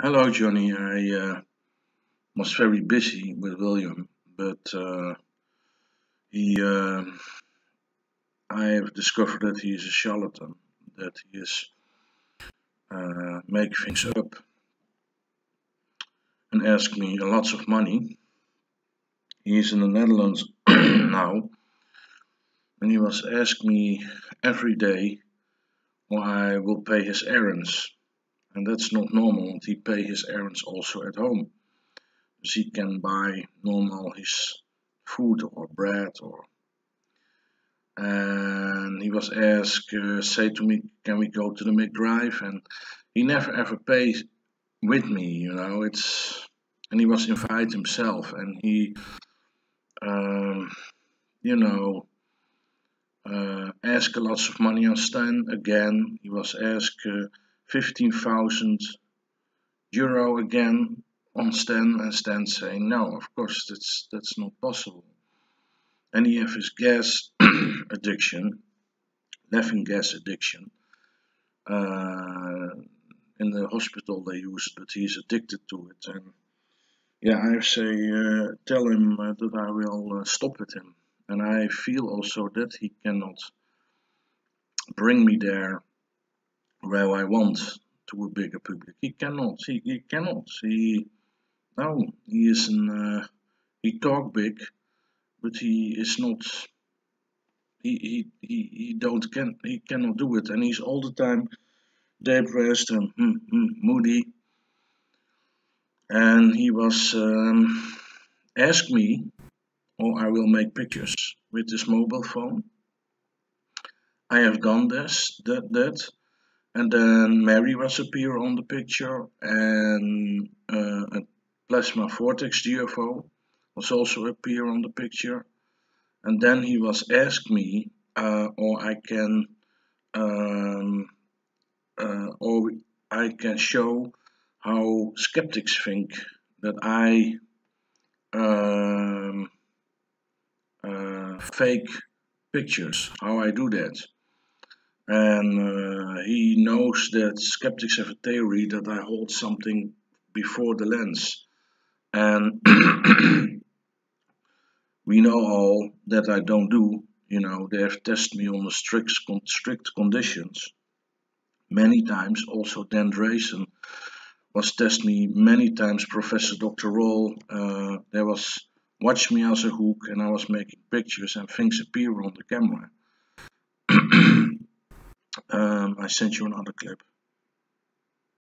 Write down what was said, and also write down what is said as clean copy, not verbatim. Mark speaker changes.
Speaker 1: Hello, Johnny. I was very busy with William, but he, I have discovered that he is a charlatan, that he is make things up and ask me lots of money. He is in the Netherlands now, and he was asking me every day or I will pay his errands. And that's not normal. He pay his errands also at home. So he can buy normal his food or bread or and he was asked say to me, can we go to the McDrive? And he never ever pays with me, it's and he was invited himself, and he um, you know asked lots of money on Stan again. He was asked 15,000 euro again on Stan, and Stan saying no, of course that's not possible. And he have his gas addiction, laughing gas addiction. In the hospital they use it, but he's addicted to it. And yeah, I say, tell him that I will stop with him. And I feel also that he cannot bring me there where I want, to a bigger public. He cannot. He cannot. No. He is he talk big, but he is not. He cannot do it, and he's all the time depressed and moody. And he was asked me, or I will make pictures with this mobile phone. I have done that, and then Mary was appear on the picture, and a plasma vortex UFO was also appear on the picture. And then he was asked me, or I can show how skeptics think that I fake pictures, how I do that. And he knows that skeptics have a theory that I hold something before the lens. And we know all that I don't do. They have tested me on the strict conditions many times. Also, Dan Drayson was tested me many times. Professor Dr. Roll, there was watch me as a hook, and I was making pictures, and things appear on the camera. I sent you another clip.